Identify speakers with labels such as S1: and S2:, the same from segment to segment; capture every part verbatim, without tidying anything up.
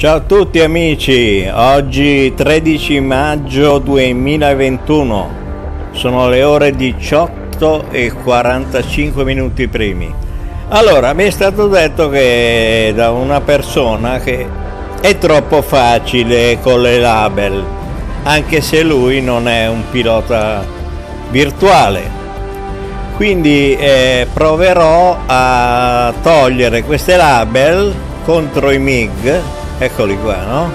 S1: Ciao a tutti amici, oggi tredici maggio duemilaventuno, sono le ore diciotto e quarantacinque minuti primi. Allora, mi è stato detto che da una persona che è troppo facile con le label, anche se lui non è un pilota virtuale. Quindi eh, proverò a togliere queste label contro i M I G. Eccoli qua, no?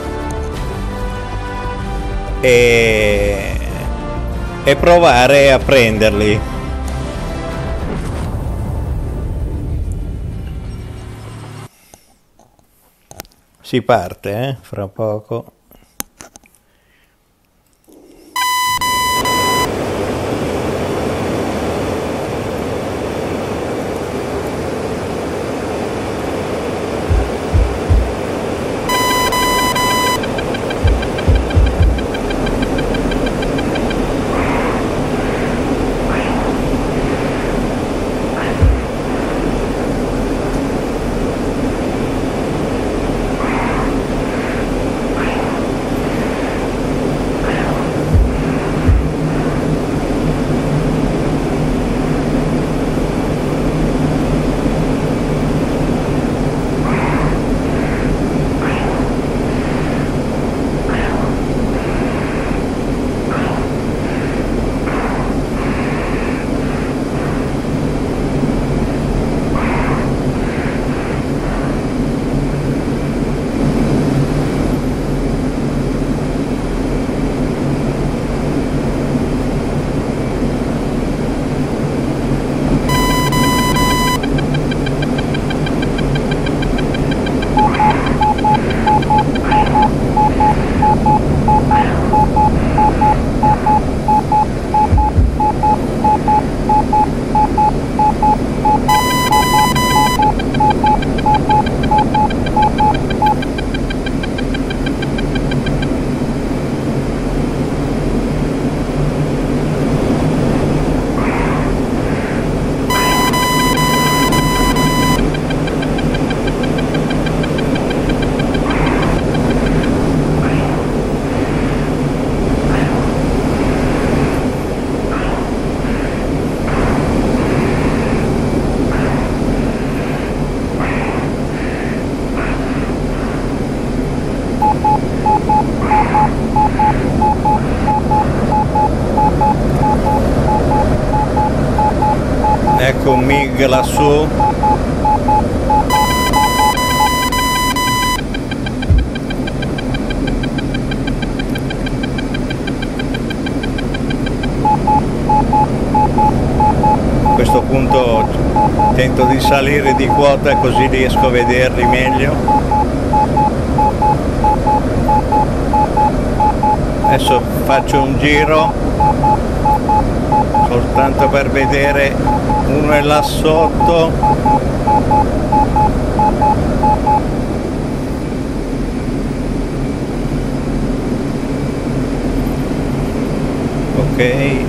S1: E, e provare a prenderli. Si parte, eh? Fra poco. Ecco un M I G lassù. A questo punto tento di salire di quota così riesco a vederli meglio. Adesso faccio un giro soltanto per vedere, uno è là sotto. Ok,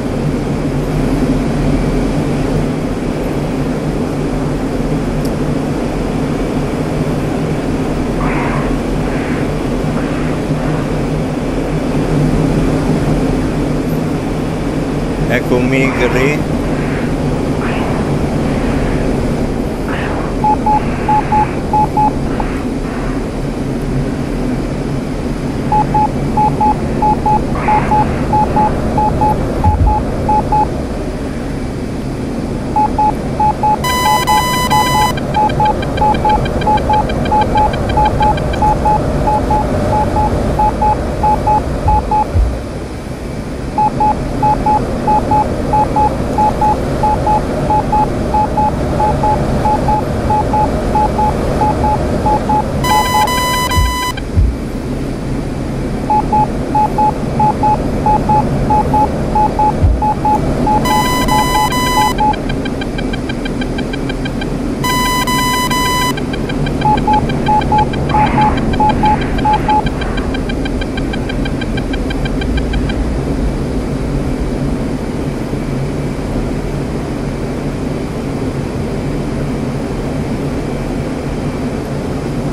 S1: ecco un M I G lì.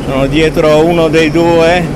S1: Sono dietro uno dei due.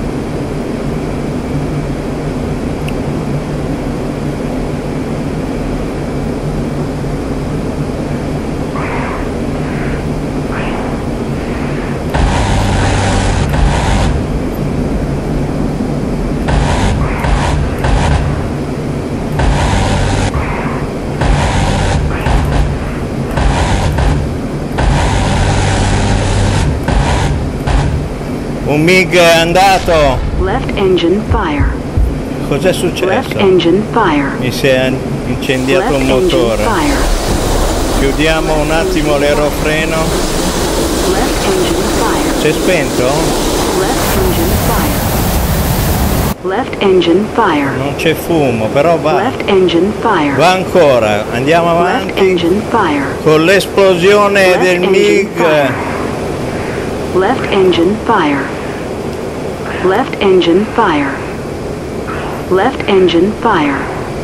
S1: Un MiG è andato.
S2: Left engine fire.
S1: Cos'è successo?
S2: Left engine fire.
S1: Mi si è incendiato
S2: Left
S1: un motore.
S2: fire.
S1: Chiudiamo un attimo l'aerofreno.
S2: Left engine fire.
S1: Si è spento?
S2: Left engine fire. Left engine fire.
S1: Non c'è fumo, però va.
S2: Left engine fire.
S1: Va ancora. Andiamo
S2: Left
S1: avanti.
S2: engine fire.
S1: Con l'esplosione
S2: Left
S1: del
S2: engine
S1: MiG.
S2: fire. Left engine fire. Left engine fire. Left engine fire.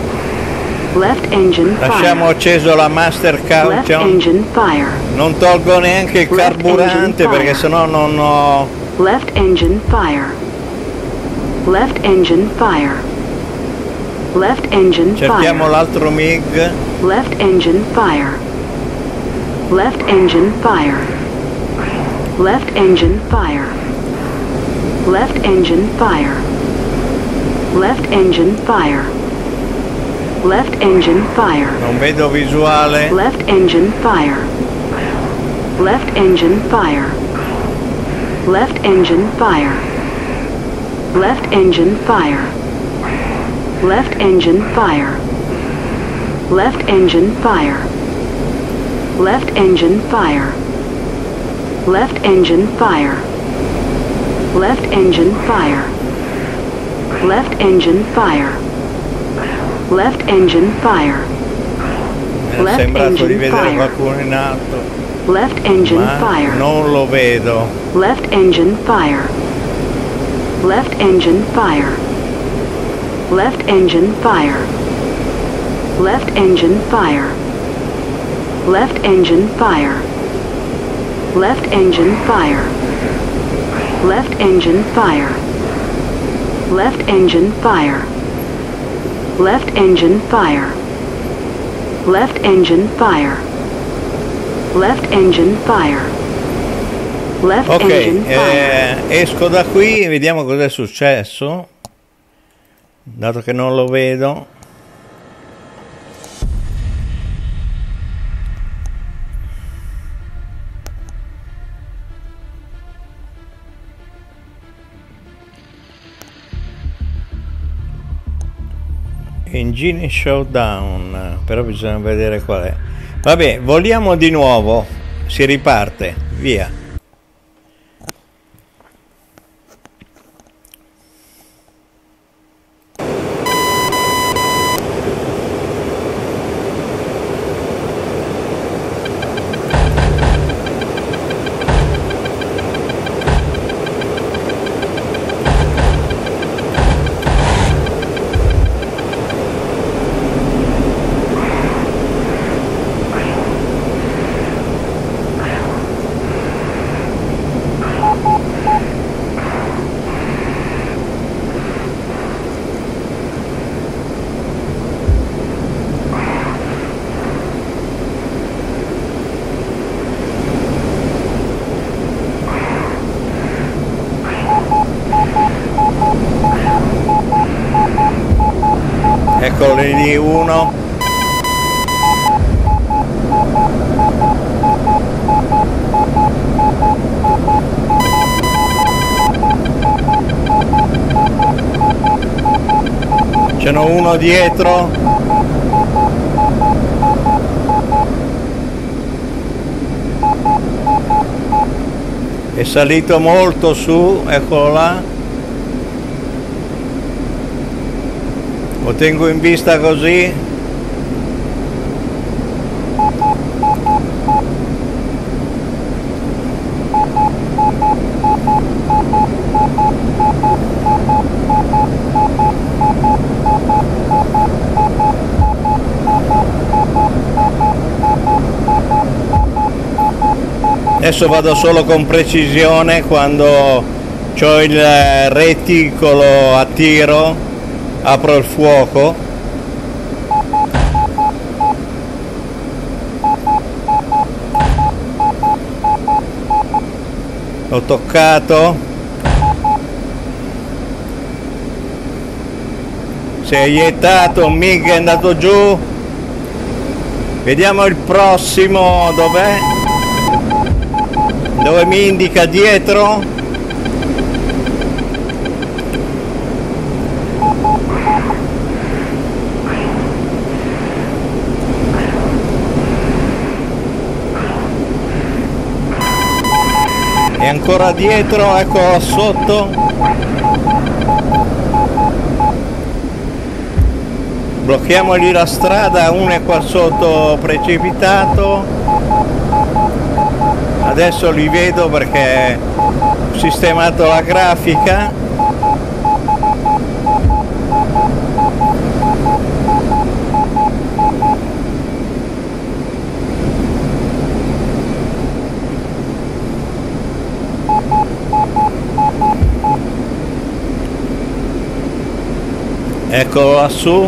S2: Left engine fire.
S1: Lasciamo acceso la master
S2: Left
S1: caution.
S2: engine fire.
S1: Non tolgo neanche il
S2: Left
S1: carburante
S2: engine
S1: perché
S2: fire.
S1: sennò non ho...
S2: Left engine fire. Left engine fire. Left engine
S1: Cerchiamo
S2: fire.
S1: l'altro MiG.
S2: Left engine fire. Left engine fire. Left engine fire. Left engine fire. Left engine fire. Left engine fire.
S1: Non vedo visuale.
S2: Left engine fire. Left engine fire. Left engine fire. Left engine fire. Left engine fire. Left engine fire. Left engine fire. Left engine fire. Left engine fire. Left engine fire. Left engine fire.
S1: Mi è
S2: Left
S1: sembrato di
S2: engine
S1: vedere
S2: fire.
S1: qualcuno in alto,
S2: Left engine
S1: ma
S2: fire.
S1: non lo vedo.
S2: Left engine fire. Left engine fire. Left engine fire. Left engine fire. Left engine fire. Left engine fire. Left engine fire. Left engine fire. Left engine fire. Left engine fire. Left engine fire. Left
S1: Ok,
S2: engine fire.
S1: eh, esco da qui, vediamo cos'è successo, dato che non lo vedo. Engine showdown, però bisogna vedere qual è. Vabbè, voliamo di nuovo, si riparte, via. Eccolo lì uno. Ce n'è uno dietro. È salito molto su, eccolo là. Lo tengo in vista così. È adesso vado solo con precisione quando ho il reticolo a tiro, apro il fuoco. L'ho toccato. Si è iettato, un MiG è andato giù. Vediamo il prossimo, dov'è? Dove mi indica dietro? E ancora dietro, ecco là sotto. Blocchiamogli la strada, uno è qua sotto precipitato. Adesso li vedo perché ho sistemato la grafica. Eccolo lassù.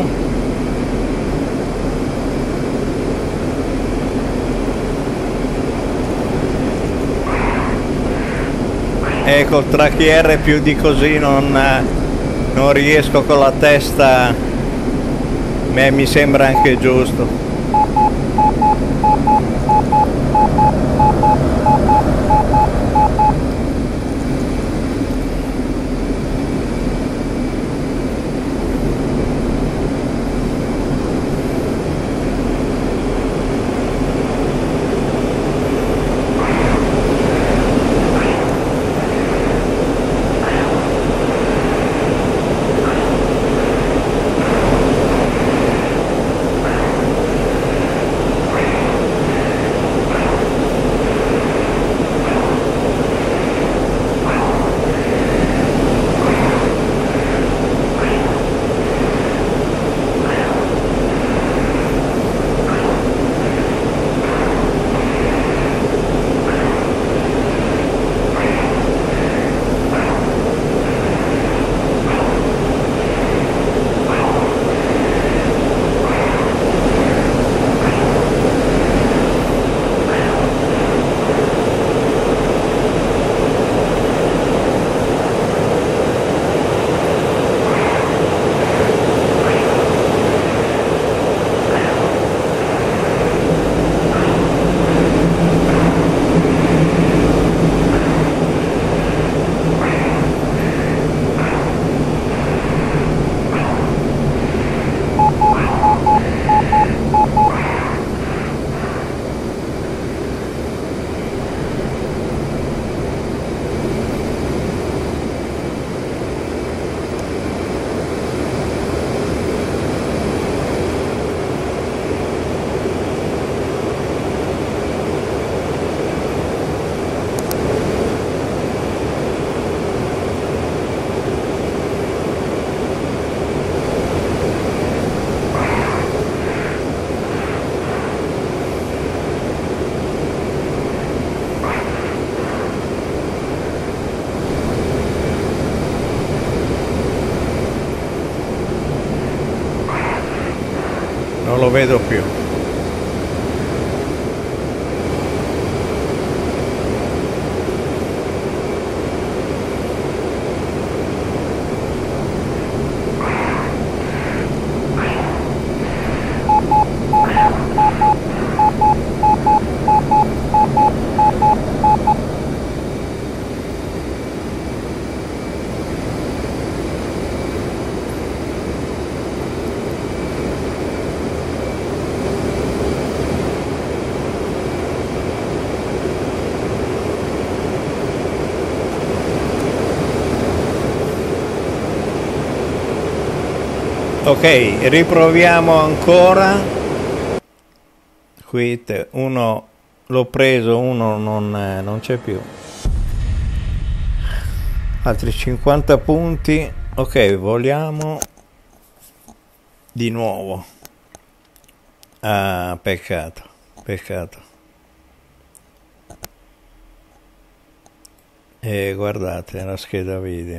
S1: Ecco, il tracchiere più di così non, non riesco con la testa, me mi sembra anche giusto. Non lo vedo più. Ok, riproviamo ancora. Qui uno l'ho preso, uno non, non c'è più. Altri cinquanta punti. Ok, voliamo di nuovo. Ah, peccato, peccato. E guardate la scheda video.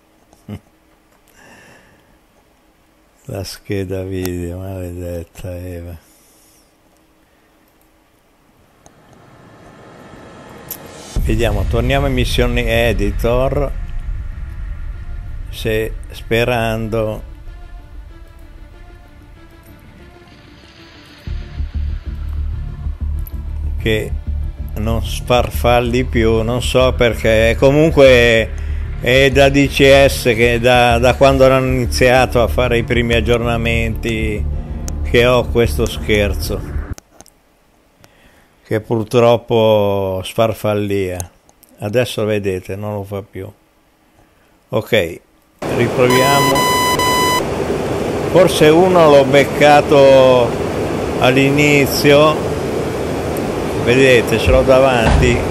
S1: La scheda video, maledetta Eva. Vediamo, torniamo in missioni editor, se sperando che non sfarfalli più, non so perché. Comunque è da D C S che da, da quando hanno iniziato a fare i primi aggiornamenti che ho questo scherzo, che purtroppo sfarfallia. Adesso vedete, non lo fa più. Ok, riproviamo. Forse uno l'ho beccato all'inizio, vedete, ce l'ho davanti.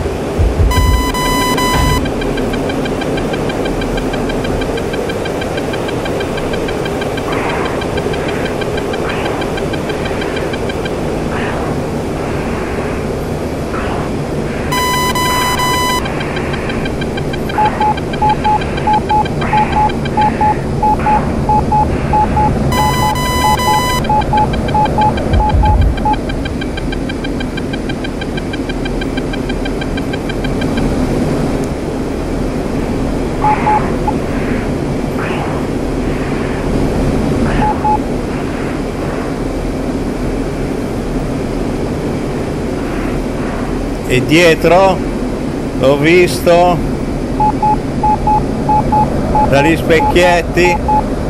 S1: E dietro l'ho visto dagli specchietti.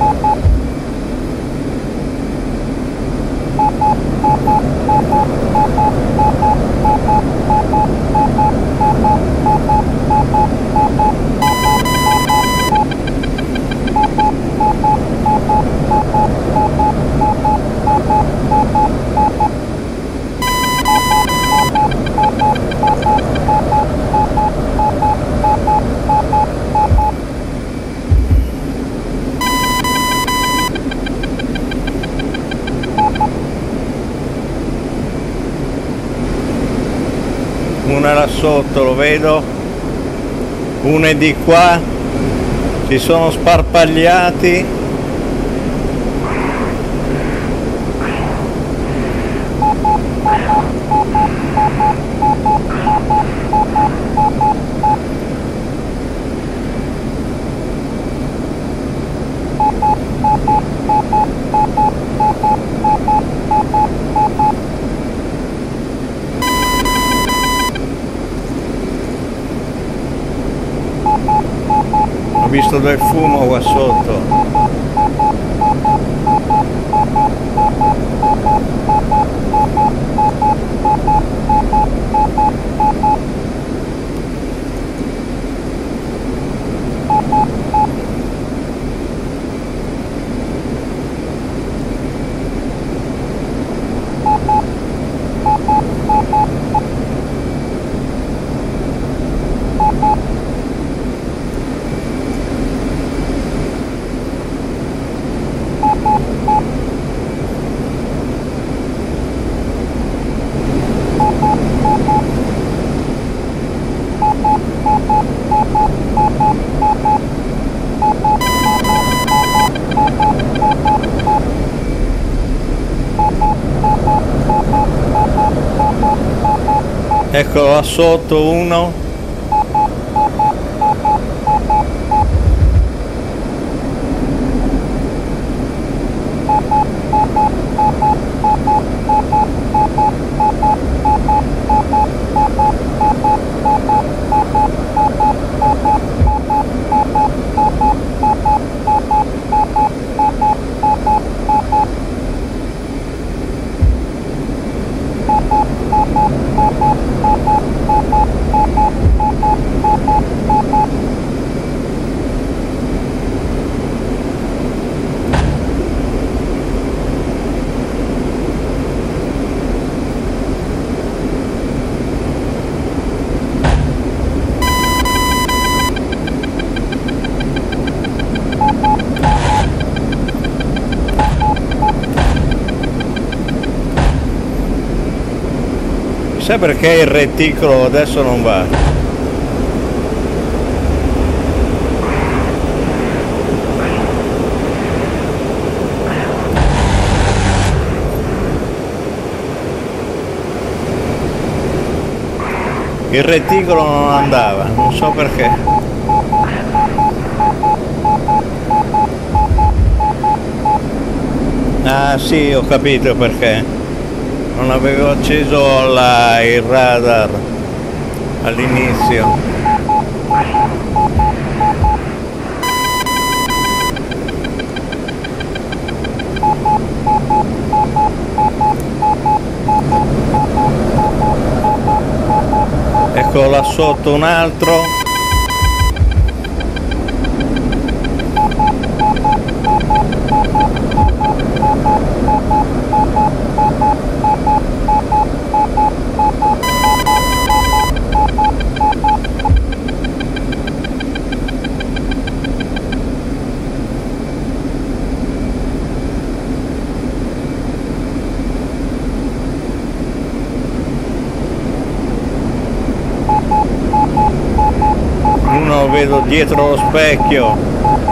S1: Una là sotto, lo vedo, uno è di qua, si sono sparpagliati. Ho visto del fumo qua sotto. Ecco là sotto uno. Sai perché il reticolo adesso non va? il reticolo non andava, non so perché. Ah sì, ho capito perché. Non avevo acceso la, il radar all'inizio. Ecco là sotto un altro. Uno vedo dietro lo specchio.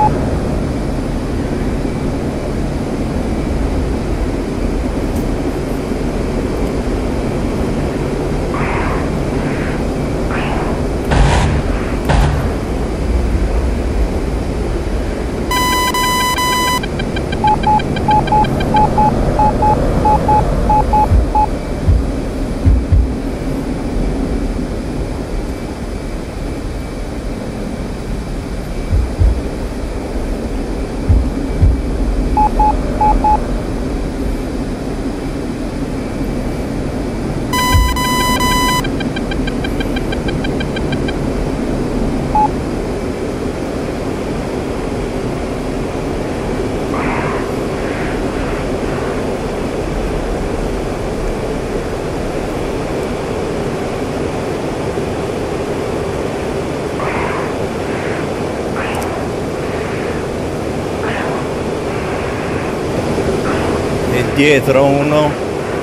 S1: Dietro uno.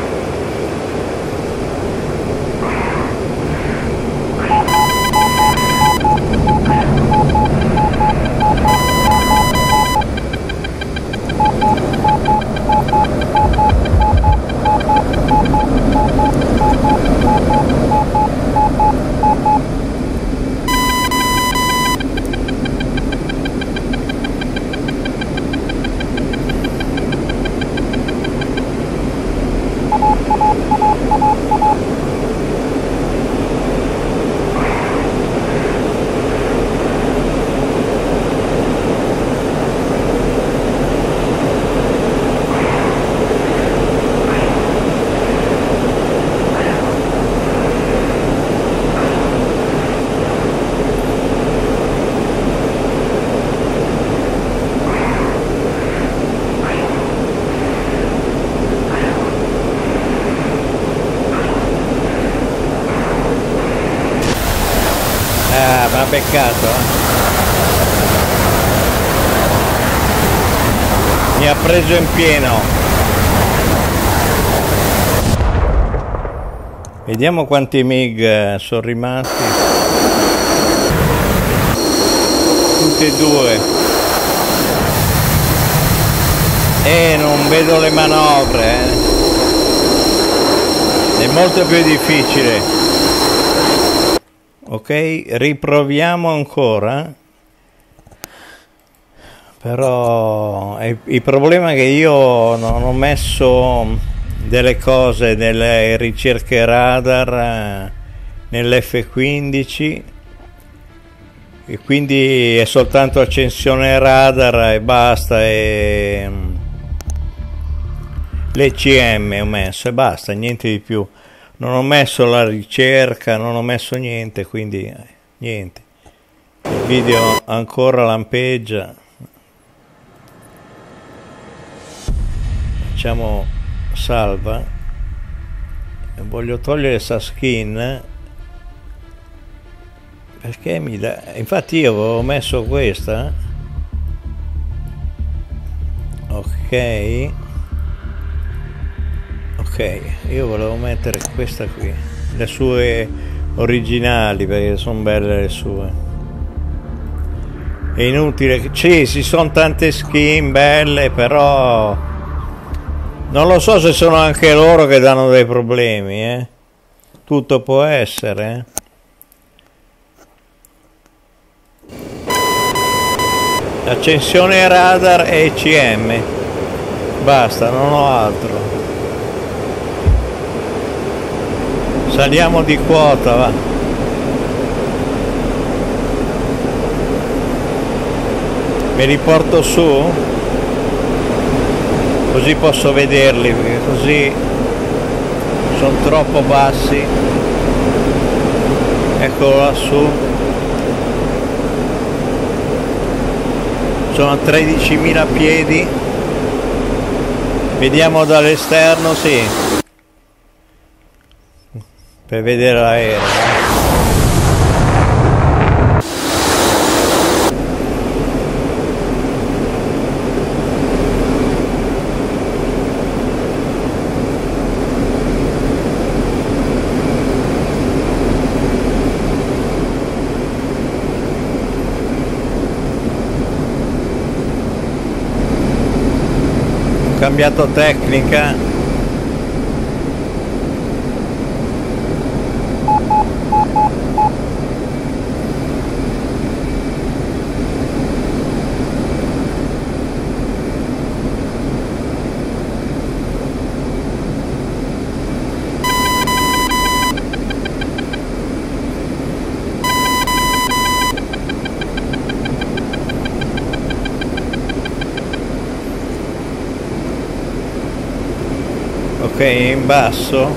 S1: Ah, ma peccato, eh. Mi ha preso in pieno. Vediamo quanti MiG sono rimasti. Tutti e due. E non vedo le manovre, eh. È molto più difficile. Ok, riproviamo ancora. Però il, il problema è che io non ho messo delle cose, delle ricerche radar nell'F quindici e quindi è soltanto accensione radar e basta, e l'E C M ho messo e basta, niente di più. Non ho messo la ricerca, non ho messo niente, quindi eh, niente. Il video ancora lampeggia. Facciamo salva. Voglio togliere questa skin perché mi dà. Infatti io avevo messo questa. Ok. Ok, io volevo mettere questa qui, le sue originali, perché sono belle le sue. È inutile, sì, ci sono tante skin belle, però non lo so se sono anche loro che danno dei problemi, eh. Tutto può essere, eh. accensione radar e E C M, basta, non ho altro. Saliamo di quota, va. Mi riporto su, così posso vederli, perché così sono troppo bassi. Eccolo lassù, sono a tredicimila piedi. Vediamo dall'esterno, sì, per vedere l'aereo. Cambiato tecnica. Ok, in basso.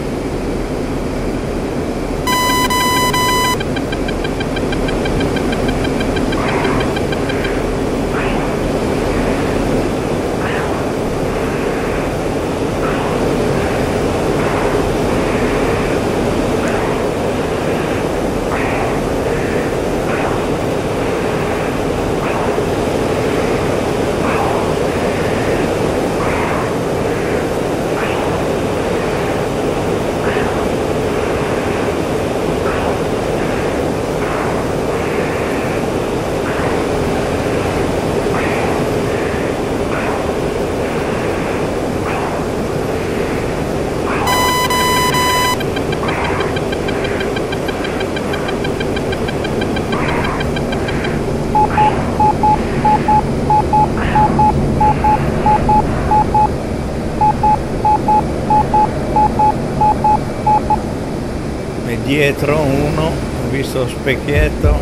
S1: Dietro uno, ho visto lo specchietto.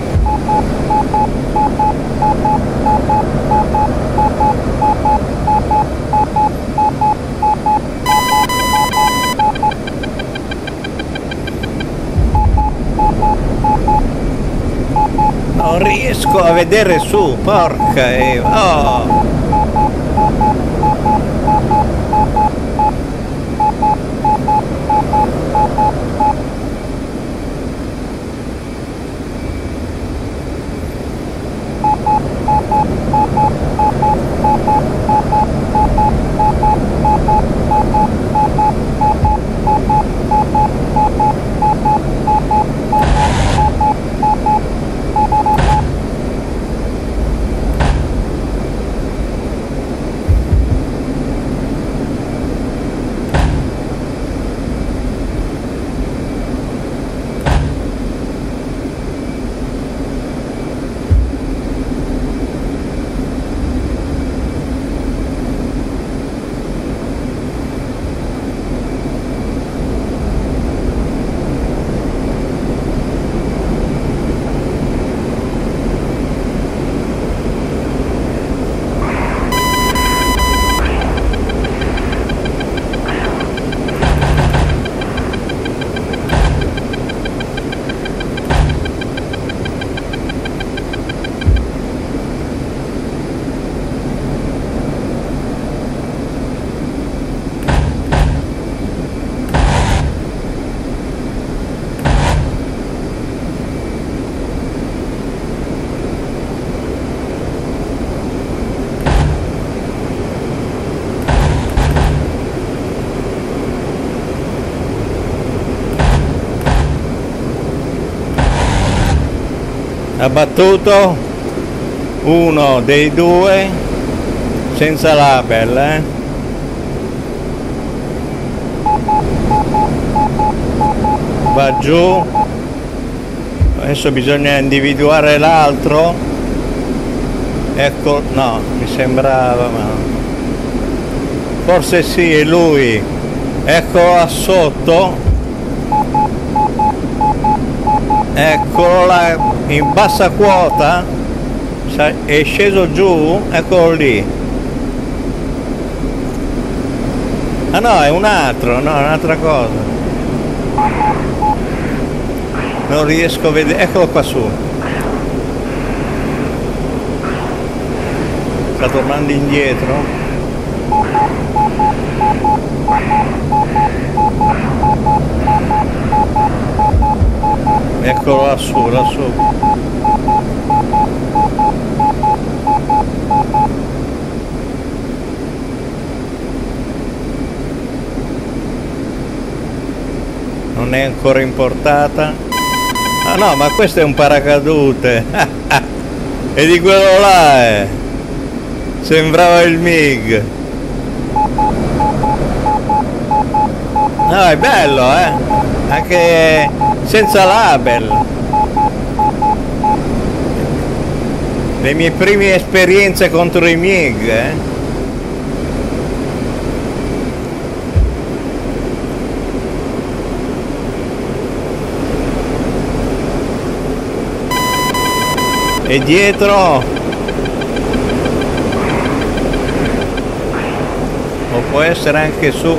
S1: Non riesco a vedere su, porca e... oh! Abbattuto uno dei due senza label, eh? Va giù, adesso bisogna individuare l'altro. Ecco, no, mi sembrava, ma forse sì, è lui. Eccolo là sotto. Eccolo là in bassa quota. È sceso giù. Eccolo lì. Ah no, è un altro, no, è un'altra cosa. Non riesco a vedere. Eccolo qua su. Sta tornando indietro. Eccolo lassù, lassù. Non è ancora importata. Ah no, ma questo è un paracadute. E di quello là è. Sembrava il MiG. No, è bello, eh. Anche senza label. Le mie prime esperienze contro i MiG, eh. E dietro. O può essere anche su.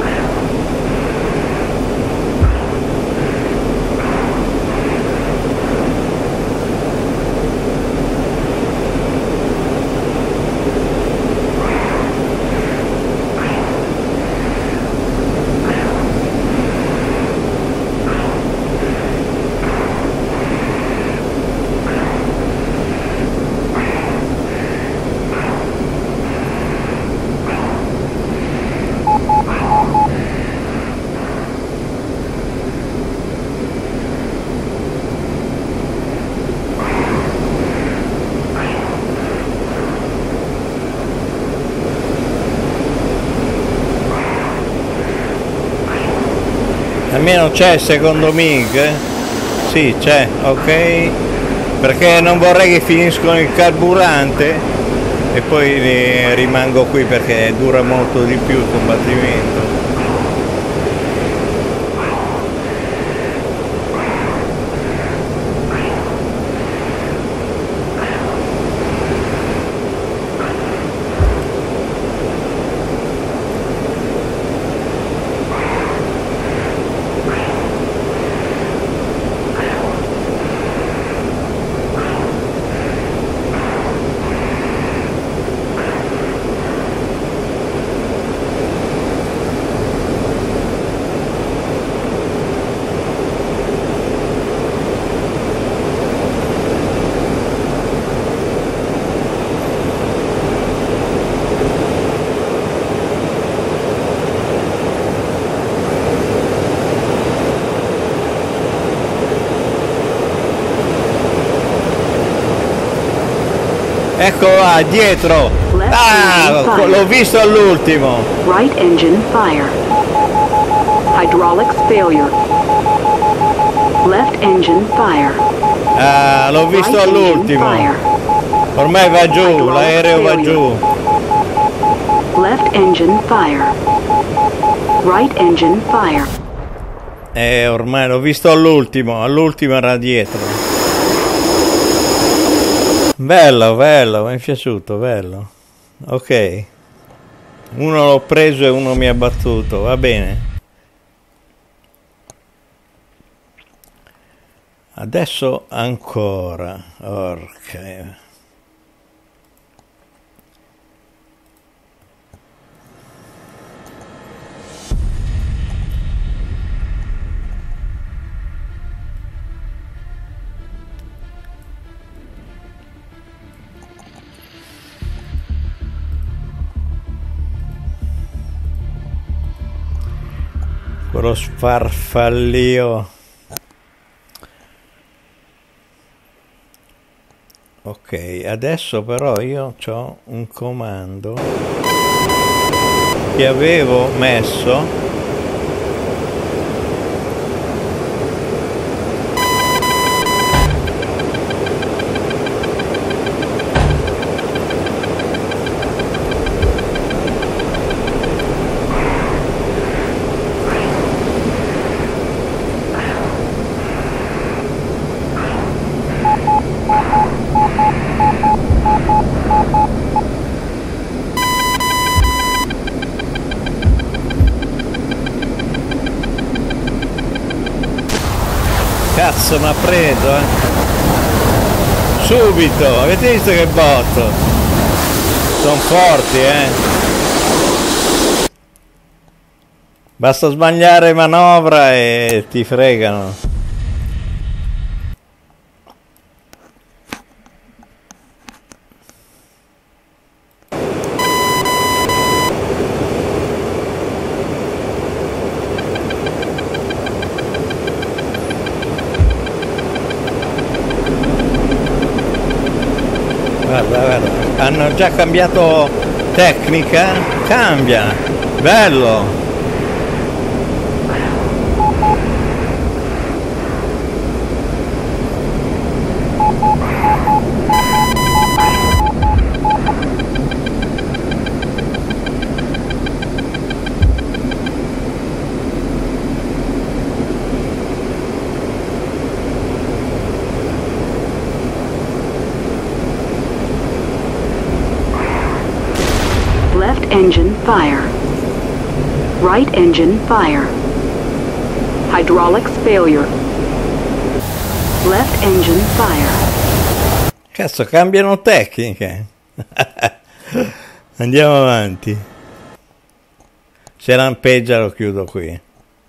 S1: Almeno c'è il secondo MiG? Sì, c'è, ok. Perché non vorrei che finiscono il carburante e poi rimango qui perché dura molto di più il combattimento. Eccolo là, dietro! Ah, l'ho visto all'ultimo!
S2: Right engine fire. Hydraulics failure. Left engine fire.
S1: Ah, l'ho visto
S2: Right
S1: all'ultimo!
S2: engine fire.
S1: Ormai va giù, l'aereo va giù!
S2: Left engine fire. Right engine fire.
S1: Eh, ormai l'ho visto all'ultimo, all'ultimo era dietro. Bello, bello, mi è piaciuto, bello. Ok. Uno l'ho preso e uno mi ha battuto, va bene. Adesso ancora. Orca. Quello sfarfallio. Ok, adesso però io ho un comando che avevo messo. Cazzo, mi ha preso, eh! Subito! Avete visto che botto? Sono forti, eh! Basta sbagliare manovra e ti fregano. Guarda, guarda, hanno già cambiato tecnica, cambia, bello.
S2: Left engine fire. Right engine fire. Hydraulics failure. Left engine fire.
S1: Cazzo, cambiano tecniche. Andiamo avanti. Se lampeggia lo chiudo qui.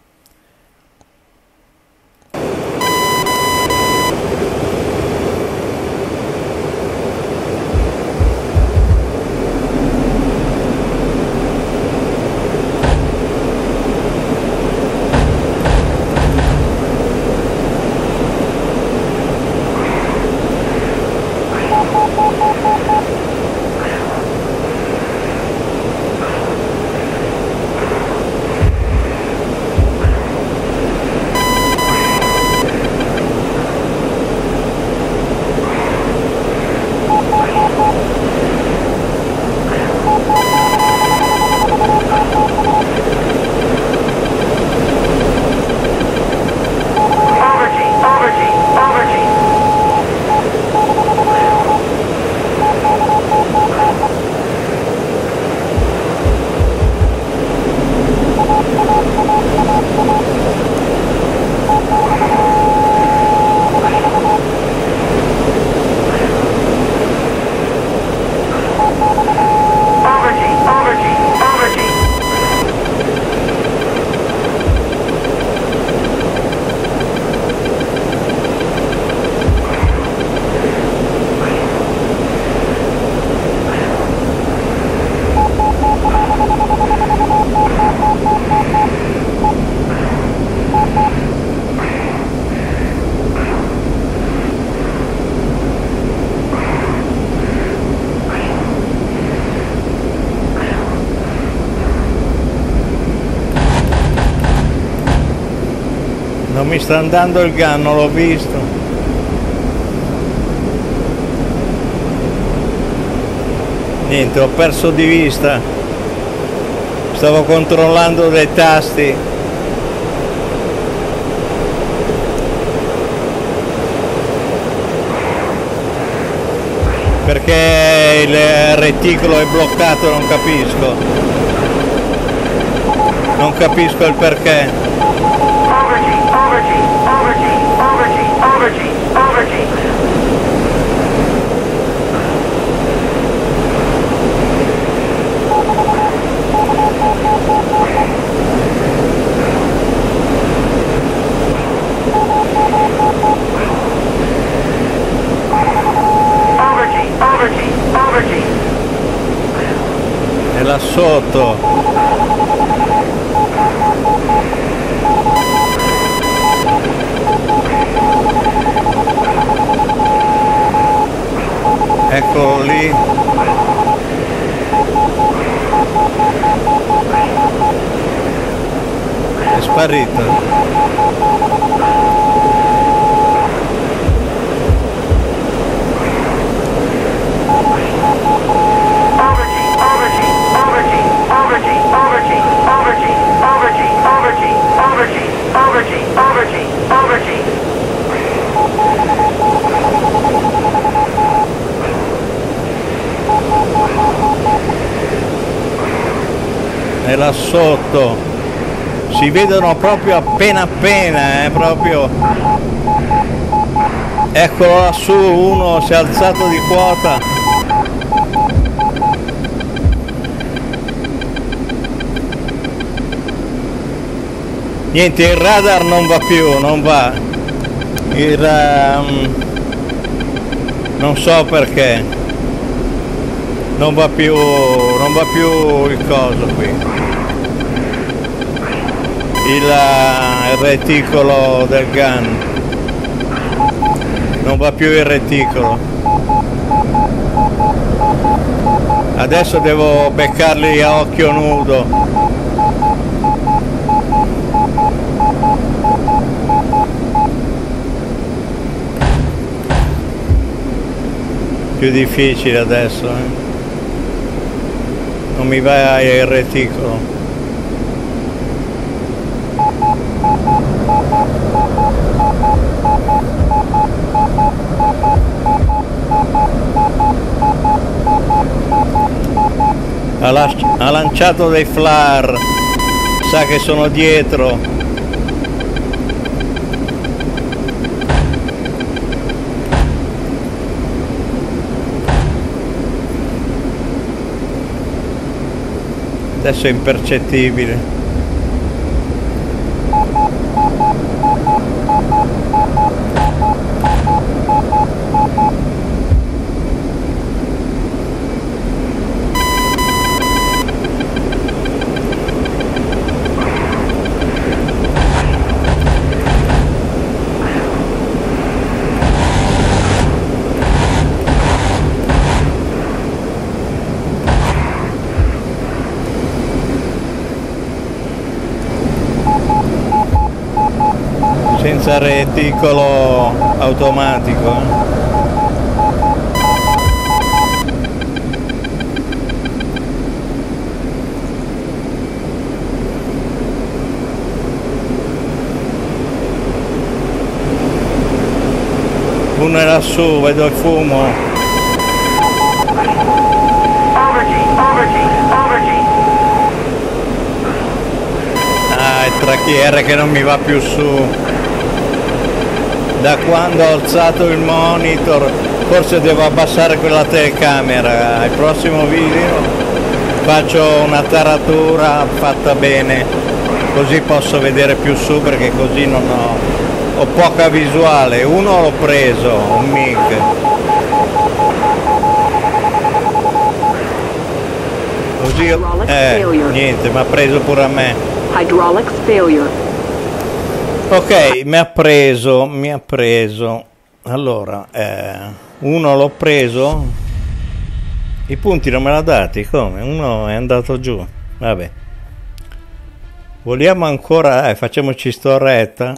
S1: Non mi sta andando il gun, non l'ho visto. Niente, ho perso di vista. Stavo controllando dei tasti. Perché il reticolo è bloccato, non capisco. Non capisco il perché. È là sotto. Eccolo lì. È sparito. è là sotto, si vedono proprio appena appena, eh, proprio. Eccolo lassù, uno si è alzato di quota. Niente, il radar non va più, non va. Il, um, non so perché. Non va più, non va più il coso qui. Il, uh, il reticolo del gun. Non va più il reticolo. Adesso devo beccarli a occhio nudo. Più difficile adesso, eh? Non mi va il reticolo. Ha, ha lanciato dei flare, sa che sono dietro. Adesso è impercettibile. Senza reticolo automatico, eh. Uno è lassù, vedo il fumo. Ah, il tracchiere che non mi va più su. Da quando ho alzato il monitor, forse devo abbassare quella telecamera. Al prossimo video faccio una taratura fatta bene, così posso vedere più su, perché così non ho, ho poca visuale. Uno l'ho preso, un MiG. Così, eh, niente, mi ha preso pure a me.
S2: Hydraulics failure.
S1: Ok, mi ha preso, mi ha preso. Allora, eh, uno l'ho preso. I punti non me l'ha dati, come? Uno è andato giù. Vabbè. Vogliamo ancora, eh, facciamoci storetta.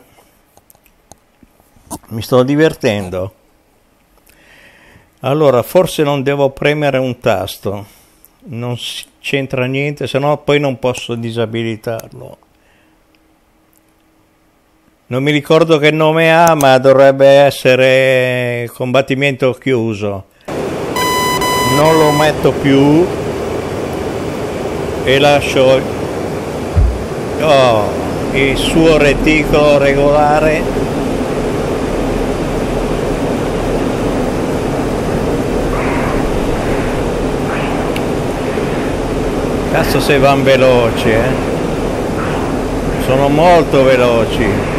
S1: Mi sto divertendo. Allora, forse non devo premere un tasto. Non c'entra niente, se no poi non posso disabilitarlo. Non mi ricordo che nome ha, ma dovrebbe essere combattimento chiuso. Non lo metto più e lascio oh, il suo reticolo regolare. Cazzo se van veloci, eh? Sono molto veloci.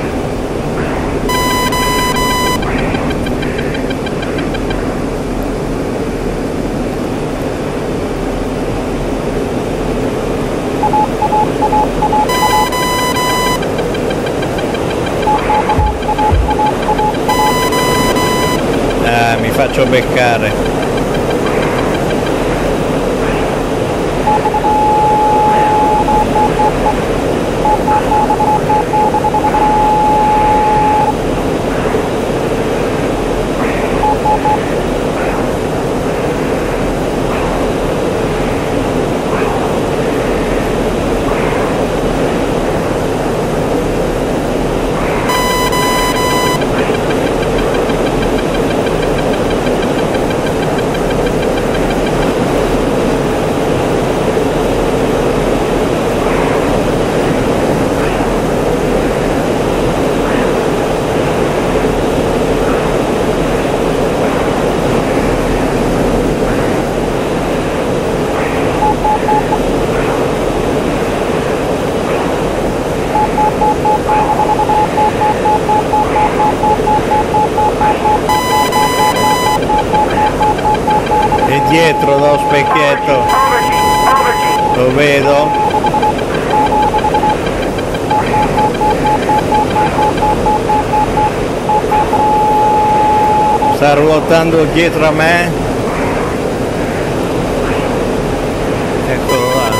S1: Faccio beccare. dietro dallo specchietto, lo vedo. Sta ruotando dietro a me. Eccolo là.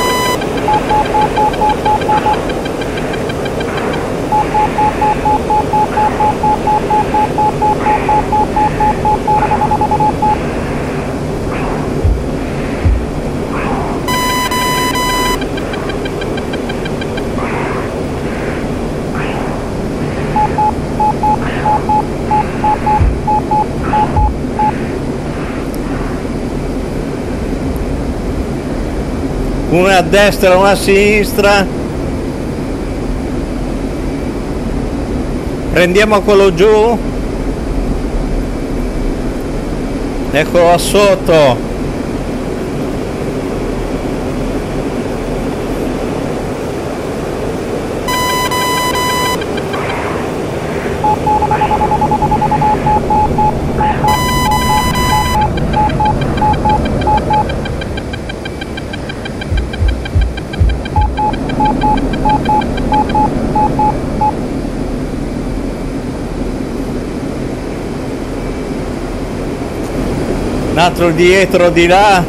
S1: Una a destra, una a sinistra. Prendiamo quello giù. Eccolo là sotto. Un altro dietro di là.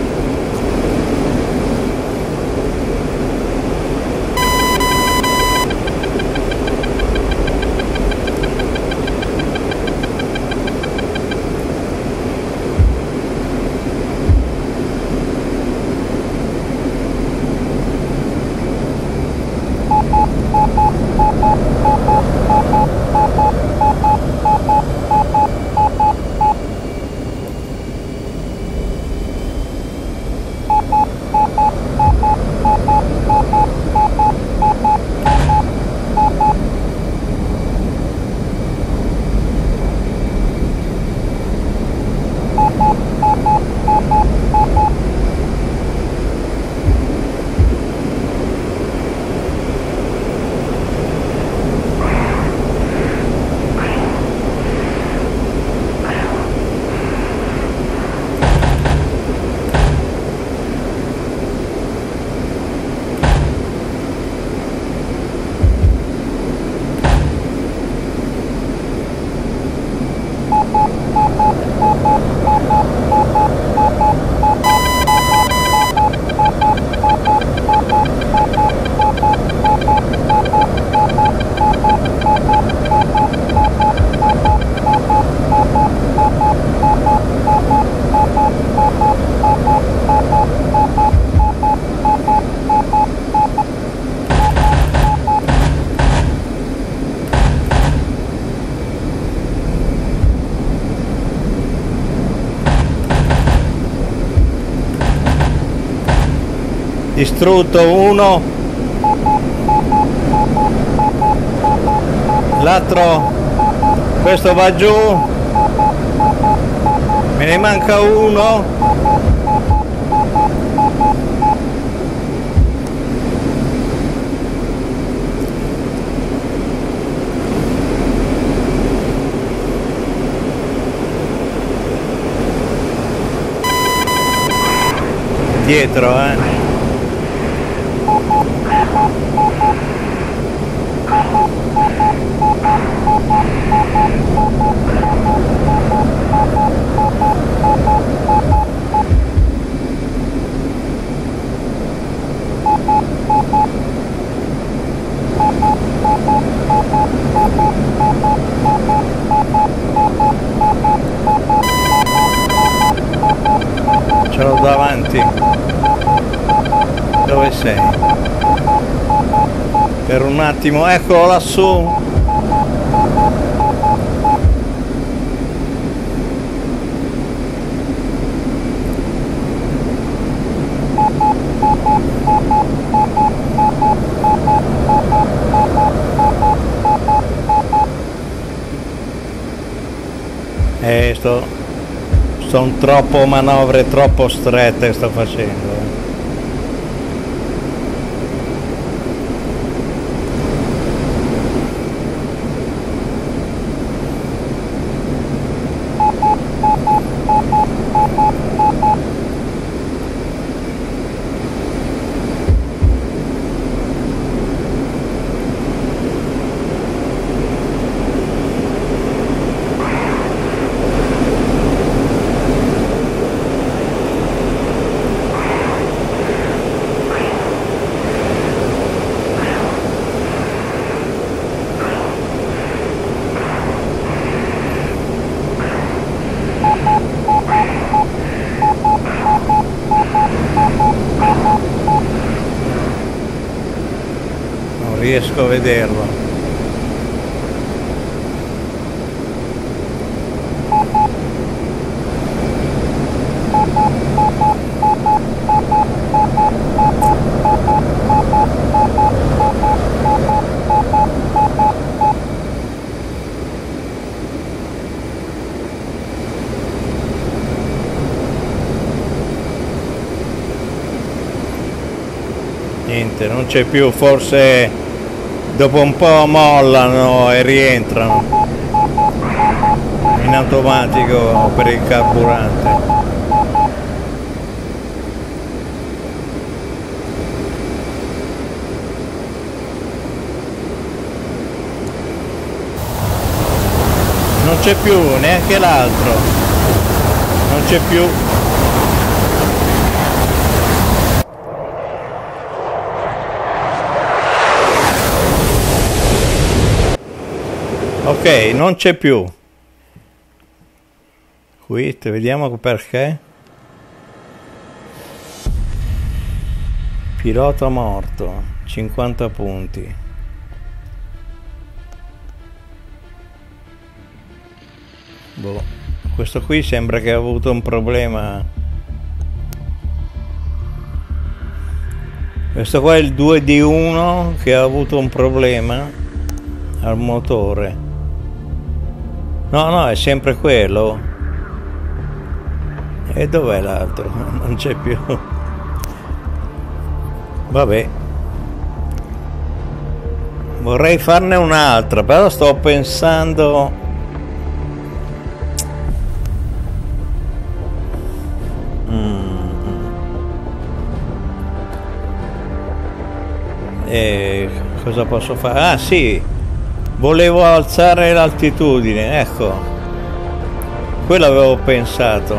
S1: Distrutto uno, l'altro, questo va giù, me ne manca uno, dietro eh. Ce l'ho davanti. Dove sei? Per un attimo, eccolo lassù. Eh, sto, sono troppo manovre troppo strette sto facendo. riesco a vederlo. Niente, non c'è più, forse dopo un po' mollano e rientrano in automatico per il carburante. Non c'è più neanche l'altro, non c'è più. Ok, non c'è più. Quit, vediamo perché. Pilota morto, cinquanta punti. Boh, questo qui sembra che ha avuto un problema. Questo qua è il due D uno che ha avuto un problema al motore. No, no, è sempre quello. E dov'è l'altro? Non c'è più. Vabbè. Vorrei farne un'altra, però sto pensando... Mm. E cosa posso fare? Ah, sì! Volevo alzare l'altitudine, ecco, quello avevo pensato.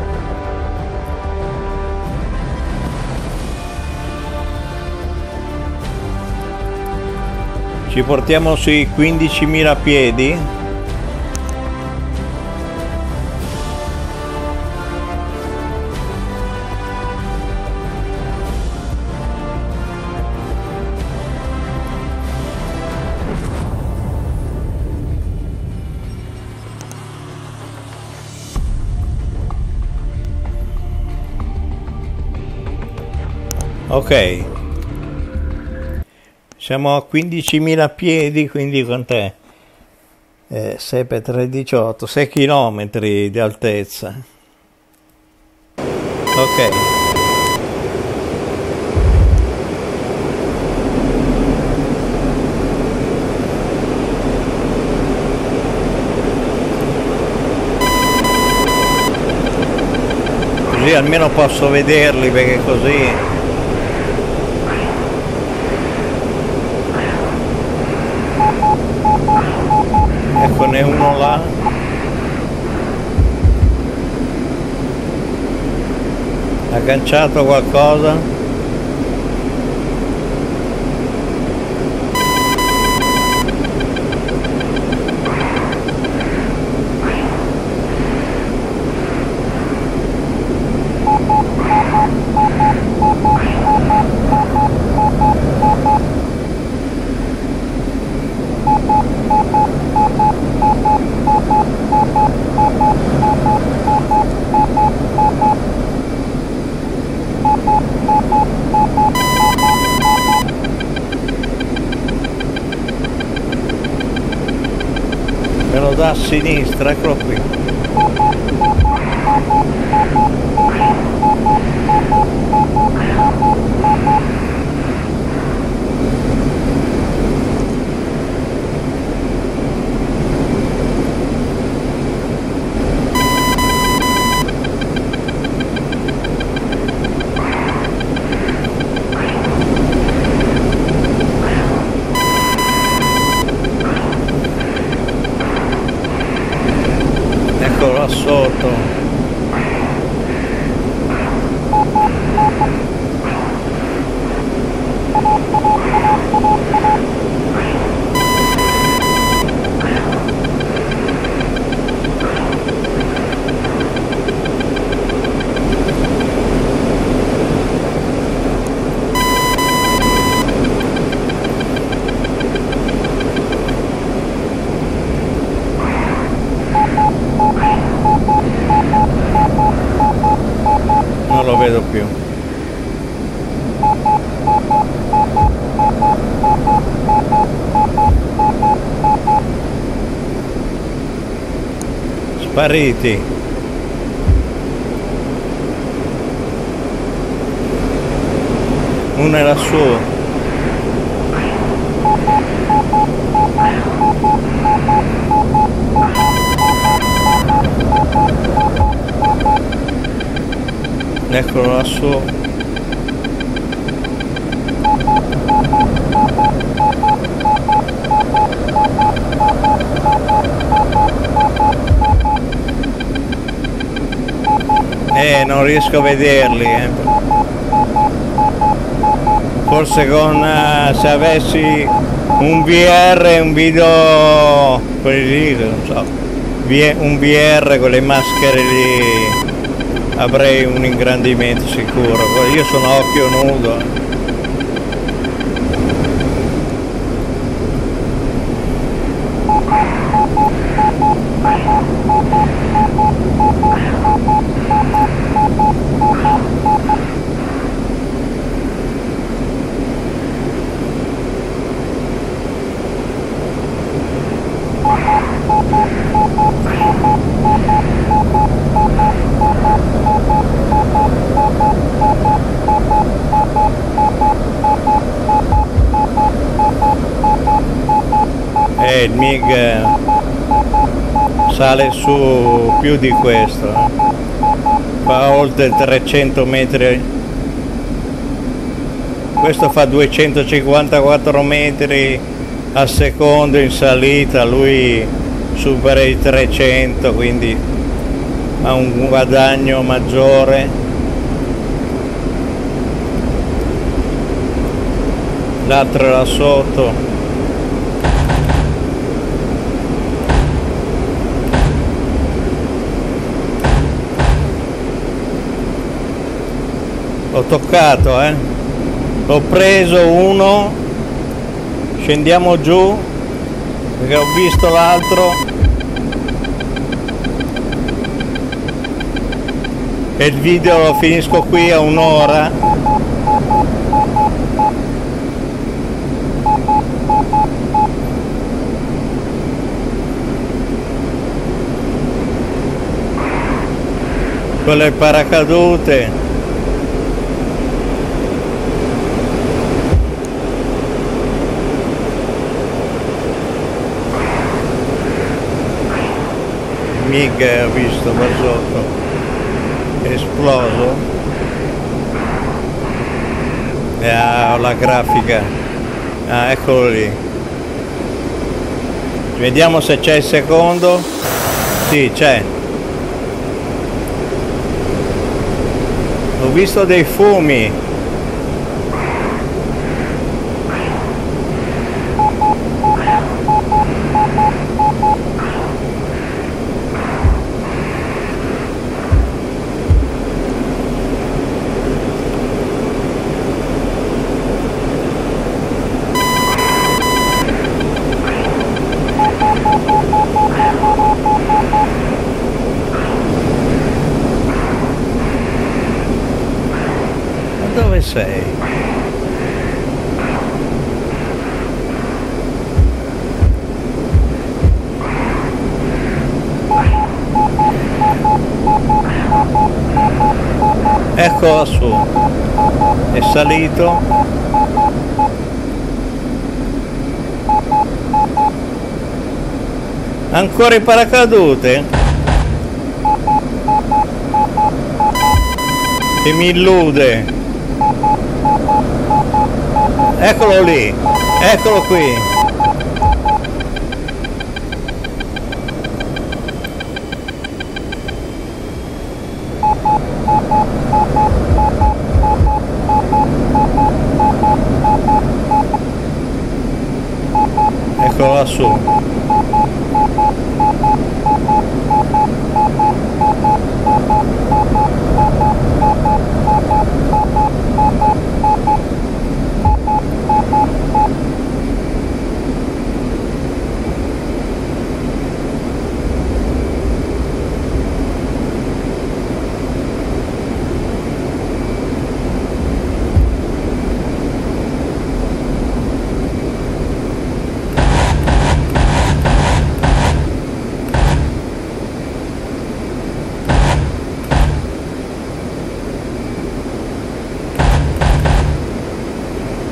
S1: Ci portiamo sui quindicimila piedi. Ok, siamo a quindicimila piedi, quindi quant'è? Eh, sei per tre, diciotto, sei chilometri di altezza. Ok. Così almeno posso vederli, perché così... Eccone uno là. Agganciato qualcosa. Me lo dà a sinistra, eccolo qui. Non lo vedo più. Spariti. Uno è lassù. Eccolo lassù. Eh, non riesco a vederli, eh. Forse con uh, se avessi un V R, un video, quelli lì, non so, un V R con le maschere lì, avrei un ingrandimento sicuro. Io sono a occhio nudo. Eh, il MiG sale su più di questo, eh. Fa oltre trecento metri, questo fa duecentocinquantaquattro metri al secondo in salita, lui supera i trecento, quindi ha un guadagno maggiore. L'altro è là sotto. Ho toccato, eh. Ho preso uno, scendiamo giù perché ho visto l'altro e il video lo finisco qui a un'ora. Con le paracadute. MiG ho visto qua sotto, è esploso. E ha la grafica. Ah, eccolo lì. Vediamo se c'è il secondo. Sì, c'è. Ho visto dei fumi. Dove sei? Ecco su, è salito. Ancora in paracadute? Che mi illude. Eccolo lì, eccolo qui. Eccolo lassù.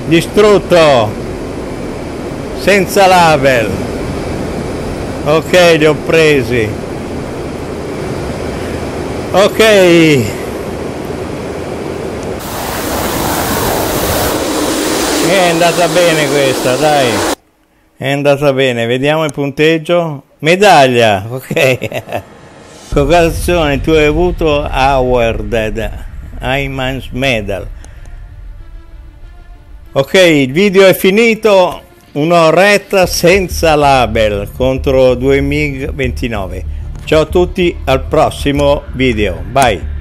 S1: Distrutto, senza label. Ok, li ho presi. Ok, è andata bene questa, dai, è andata bene. Vediamo il punteggio. Medaglia, ok. Congratulazioni, tu hai avuto Awarded Hyman's Medal. Ok, il video è finito, un'oretta senza label contro due M I G ventinove. Ciao a tutti, al prossimo video, bye.